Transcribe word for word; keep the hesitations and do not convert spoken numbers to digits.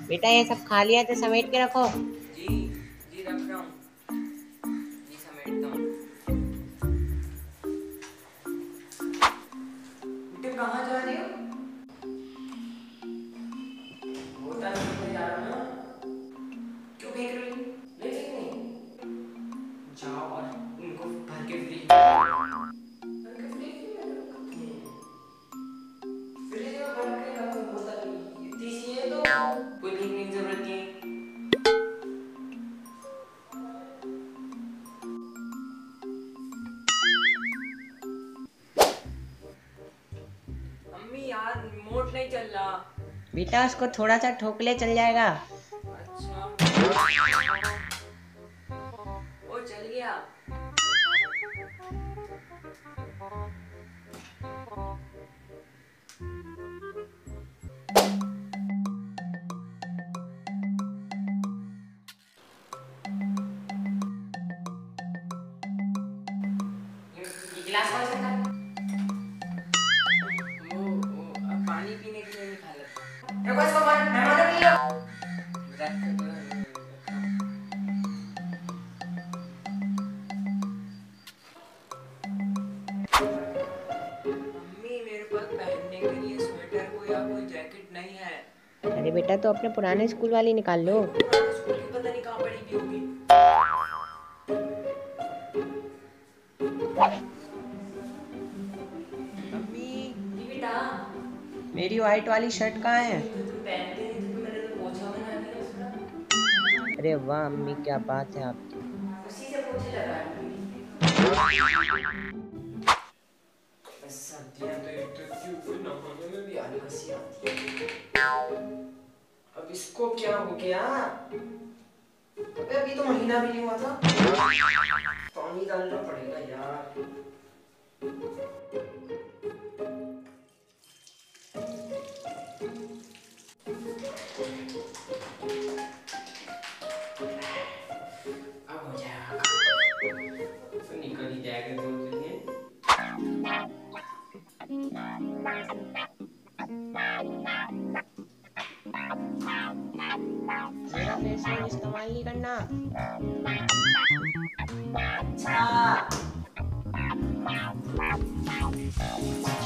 बेटा ये सब खा लिया तो समेट के रखो। जी जी रख रहा हूँ। जी समेटता हूँ। बेटे कहाँ जा रही हो? होटल में जा रहा हूँ। क्यों फेंक रही हो? नहीं फेंकनी। जाओ और उनको भर के फ्रिज में भर के फ्रिज में रखो। फ्रिज में भर के रखो बोतल इतनी सी है तो कोई फेंकने की जरूरत नहीं है। अम्मी यार रिमोट नहीं चल रहा। बेटा उसको थोड़ा सा ठोक ले, चल जाएगा। अच्छा वो चल गया। ये ये गिलास कौन सा था? वो वो अब पानी पीने के लिए निकाला था। रुको इसको बंद मेहमान ने लिया। रख दो। मम्मी मेरे पास पहनने के लिए स्वेटर को या कोई जैकेट नहीं है। अरे बेटा तो अपने पुराने स्कूल वाली निकाल लो। मेरे को पुराने स्कूल की पता नहीं कहाँ पड़ी भी होगी। मम्मी जी बेटा। मेरी व्हाइट वाली शर्ट कहाँ है? तो तुम पहनते नहीं थे तो मैंने तो पोछा बना दिया उसका। अरे वाह अम्मी, क्या बात है आपकी। उसी से पोछे लगा दी। बस सर्दियाँ तो एक तो क्यों नहाने में भी आलसी आती है। अब इसको क्या हो गया? अबे अभी तो महीना भी नहीं हुआ था। पानी डालना पड़ेगा यार। अब हो जाएगा। तो निकल ही जाएगा दो दिन में। मेरा फेस वॉश इस्तेमाल नहीं करना। अच्छा